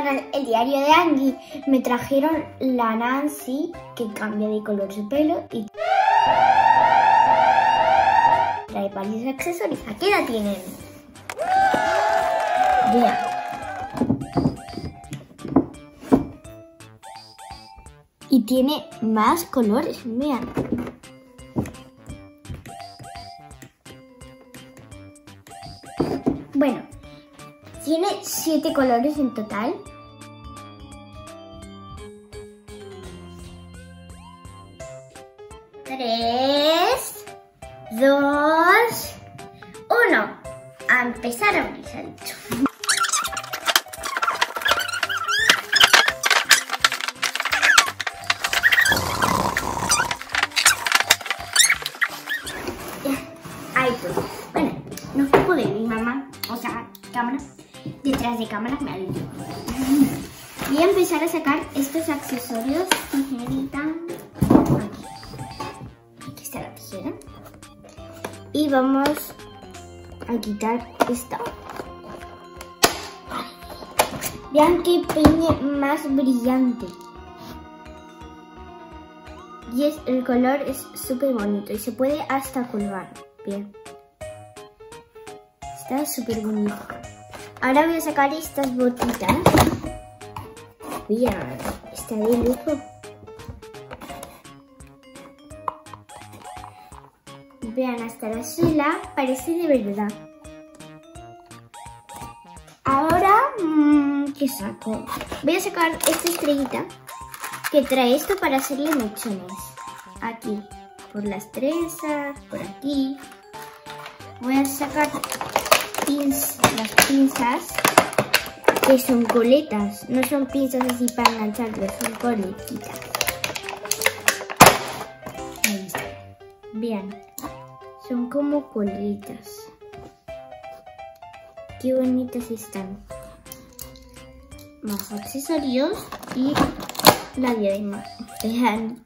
Buenas, el diario de Angie. Me trajeron la Nancy, que cambia de color su pelo y trae varios accesorios. Aquí la tienen. Vean. Y tiene más colores, vean. Bueno, tiene 7 colores en total. Tres, 2, 1. A empezar a abrir el bicho. Ahí todo. Bueno, no se puede ver, mamá. O sea, cámara. Detrás de cámara me ha dicho. Voy a empezar a sacar estos accesorios. Tijerita. Aquí está la tijera. Y vamos a quitar esta. Vean qué peine más brillante. Y el color es súper bonito y se puede hasta colgar. Bien. Está súper bonito. Ahora voy a sacar estas botitas. Vean, está de lujo. Vean, hasta la suela parece de verdad. Ahora, ¿qué saco? Voy a sacar esta estrellita que trae esto para hacerle mechones. Aquí, por las trenzas, por aquí. Voy a sacar las pinzas que son coletas. No son pinzas así para engancharlos, son coletitas. Ahí está. Vean. Son como colitas. Qué bonitas están. Más accesorios y la diadema. Vean.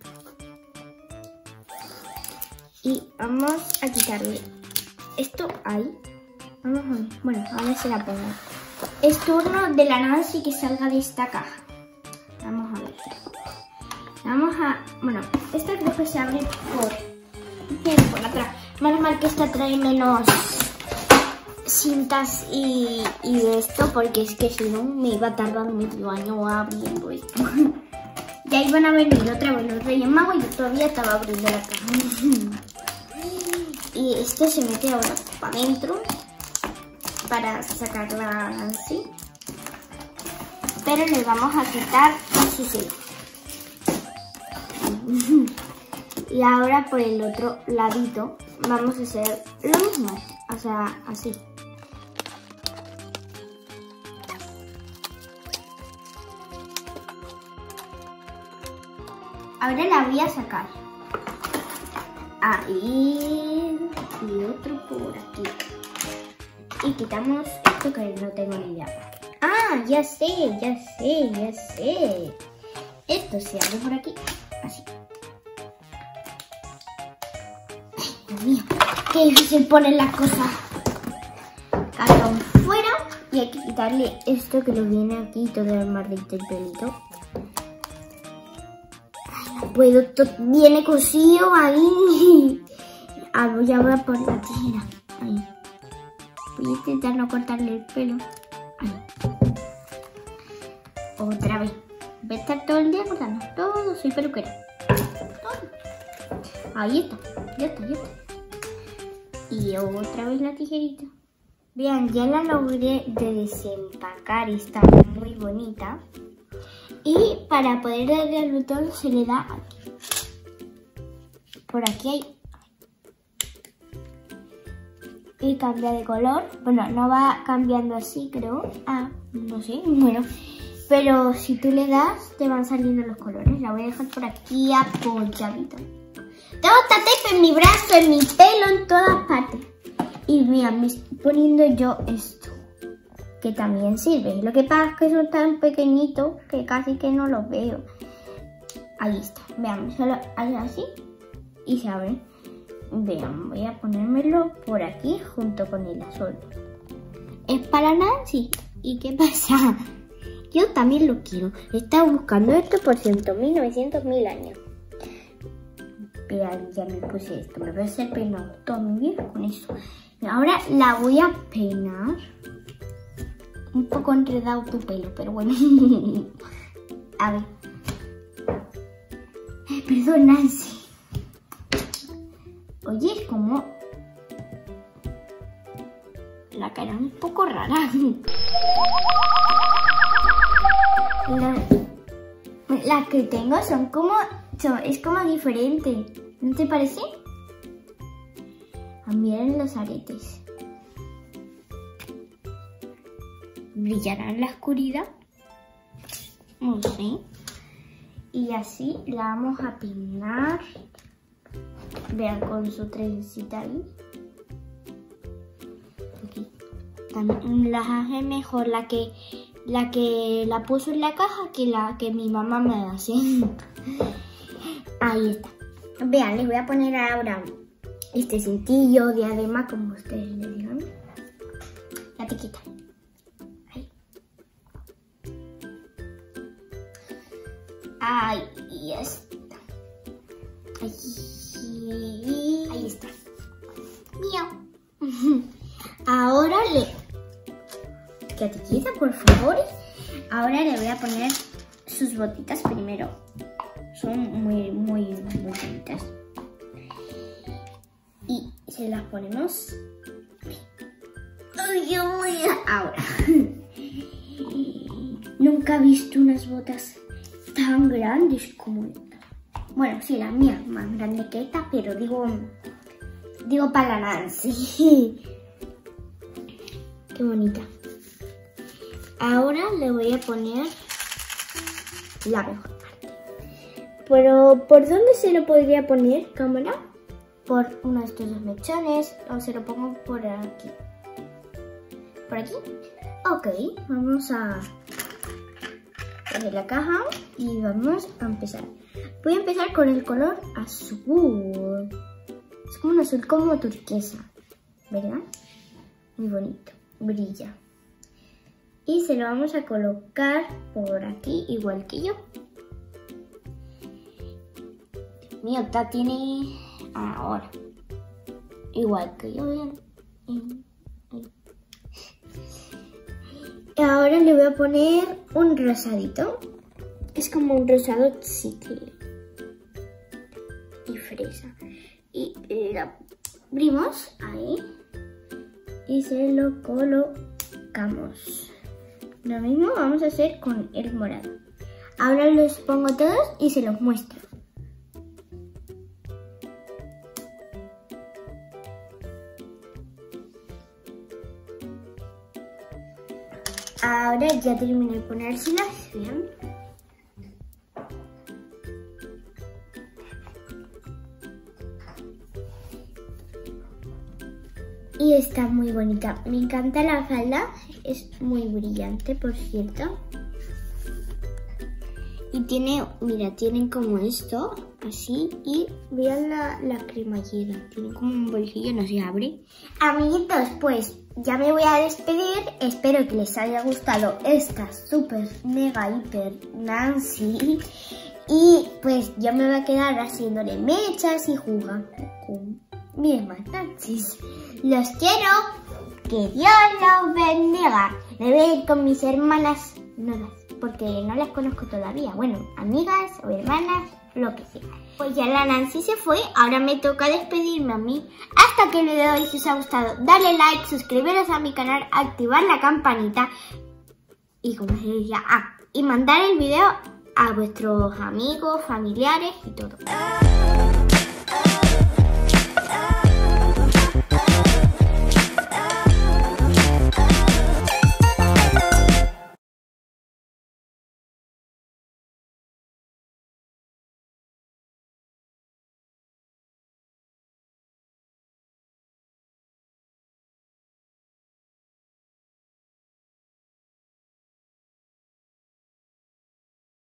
Y vamos a quitarle esto ahí. Vamos a ver. Bueno, ahora se la pongo. Es turno de la Nancy que salga de esta caja. Vamos a ver. Vamos a... Bueno, esta creo que se abre por atrás. Menos mal que esta trae menos cintas y esto, porque es que si no me iba a tardar medio año abriendo esto. Ya iban a venir otra vez los Reyes Magos y yo todavía estaba abriendo la caja. Y esto se mete ahora para adentro para sacarla así. Pero le vamos a quitar así sí. Y ahora por el otro ladito vamos a hacer lo mismo, o sea, así. Ahora la voy a sacar. Ahí y otro por aquí. Y quitamos esto que no tengo ni idea. Ah, ya sé. Esto se abre por aquí, así. Dios mío, qué difícil poner las cosas. Cartón fuera y hay que quitarle esto que lo viene aquí, todo el maldito el pelito. Ay, no puedo, viene cosido ahí. Ya voy a poner la tijera. Ahí. Voy a intentar no cortarle el pelo. Ahí. Otra vez. Voy a estar todo el día cortando. Todo, soy peluquera. Todo. Ahí está. Ya está. Y otra vez la tijerita. Vean, ya la logré de desempacar. Está muy bonita. Y para poder darle al botón se le da aquí. Por aquí hay. Y cambia de color. Bueno, no va cambiando así, creo. Ah, no sé. Bueno, pero si tú le das, te van saliendo los colores. La voy a dejar por aquí apoyadita. Tengo tape en mi brazo, en mi pelo, en todas partes. Y mira, me estoy poniendo yo esto, que también sirve. Lo que pasa es que son tan pequeñitos que casi que no los veo. Ahí está. Vean, solo hay así y se abren. Vean, voy a ponérmelo por aquí junto con el azul. Es para Nancy. ¿Y qué pasa? Yo también lo quiero. Estaba buscando esto por 100.000, 900.000 años. Vean, ya me puse esto. Me voy a hacer peinado toda mi vida con eso. Ahora la voy a peinar. Un poco enredado tu pelo, pero bueno. A ver. Perdón, Nancy. Oye, es como... La cara es un poco rara. Las que tengo son como... es como diferente. ¿No te parece? Miren los aretes. ¿Brillará en la oscuridad? No sé. Y así la vamos a peinar. Vean, con su trencita ahí. Aquí. También las hace mejor la que la puso en la caja que la que mi mamá me hace. Ahí está. Vean, les voy a poner ahora este cintillo, diadema, como ustedes le digan. La tiquita. Ahí. Ahí está. Ahí está. Miau. Ahora Gatillita, por favor. Ahora le voy a poner sus botitas primero. Son muy bonitas. Y se las ponemos. Ahora. Nunca he visto unas botas tan grandes como esta. Bueno, sí, la mía más grande que esta, pero digo para la Nancy. Qué bonita. Ahora le voy a poner la mejor parte. Pero, ¿por dónde se lo podría poner, cámara? Por uno de estos dos mechones, o se lo pongo por aquí. ¿Por aquí? Ok, vamos a poner la caja y vamos a empezar. Voy a empezar con el color azul. Es como un azul como turquesa, ¿verdad? Muy bonito, brilla. Y se lo vamos a colocar por aquí, igual que yo. Mi otra tiene ahora, igual que yo, bien. Ahora le voy a poner un rosadito. Es como un rosado chicle y fresa. Y lo abrimos ahí y se lo colocamos. Lo mismo vamos a hacer con el morado. Ahora los pongo todos y se los muestro. Ahora ya terminé de ponérselas, bien. Y está muy bonita. Me encanta la falda. Es muy brillante, por cierto. Y tiene, mira, tienen como esto, así. Y vean la cremallera. Tiene como un bolsillo, no se abre. Amiguitos, pues ya me voy a despedir. Espero que les haya gustado esta super mega hiper Nancy. Y pues yo me voy a quedar haciéndole mechas y jugando con mis demás Nancy's. Los quiero. Que Dios los bendiga. Me voy a ir con mis hermanas nuevas, porque no las conozco todavía. Bueno, amigas o hermanas, lo que sea. Pues ya la Nancy se fue, ahora me toca despedirme a mí. Hasta que el video de hoy, si os ha gustado, dale like, suscribiros a mi canal, activar la campanita y como se decía, y mandar el video a vuestros amigos, familiares y todo.